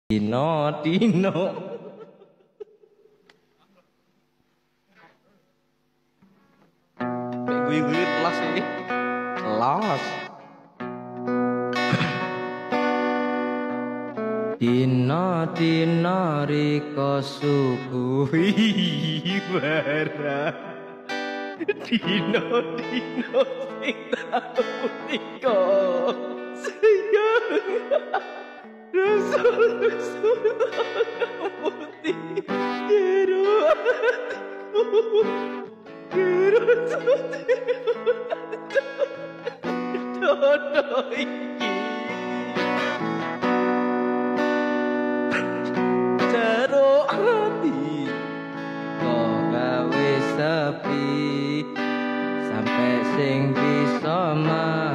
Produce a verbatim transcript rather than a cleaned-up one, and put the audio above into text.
Dino dino gue kelas ini kelas dino dino riko suguhi barang dino dino sing tau riko sayang rasul-rasul putih jero hatiku jero dodo iki jero hati kok gawe sepi sampai sing bisa